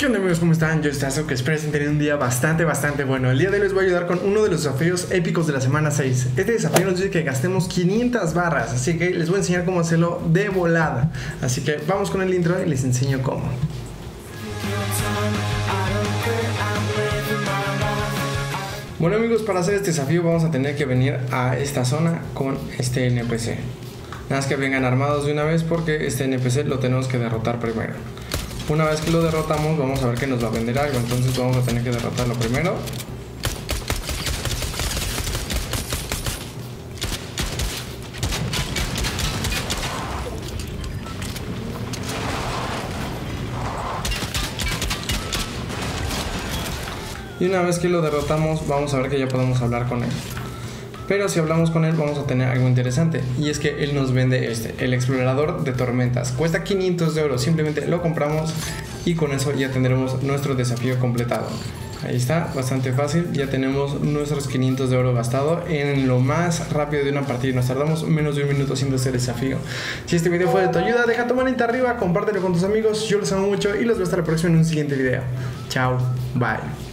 ¿Qué onda, amigos? ¿Cómo están? Yo Stazo, que espero tener un día bastante bueno. El día de hoy les voy a ayudar con uno de los desafíos épicos de la semana 6. Este desafío nos dice que gastemos 500 barras, así que les voy a enseñar cómo hacerlo de volada. Así que vamos con el intro y les enseño cómo. Bueno, amigos, para hacer este desafío vamos a tener que venir a esta zona con este NPC. Nada más que vengan armados de una vez porque este NPC lo tenemos que derrotar primero. Una vez que lo derrotamos vamos a ver que nos va a vender algo, entonces vamos a tener que derrotarlo primero. Y una vez que lo derrotamos vamos a ver que ya podemos hablar con él. Pero si hablamos con él vamos a tener algo interesante, y es que él nos vende el explorador de tormentas. Cuesta 500 de oro, simplemente lo compramos y con eso ya tendremos nuestro desafío completado. Ahí está, bastante fácil, ya tenemos nuestros 500 de oro gastado en lo más rápido de una partida. Nos tardamos menos de un minuto haciendo este desafío. Si este video fue de tu ayuda, deja tu manita arriba, compártelo con tus amigos, yo los amo mucho y los veo hasta la próxima en un siguiente video. Chao, bye.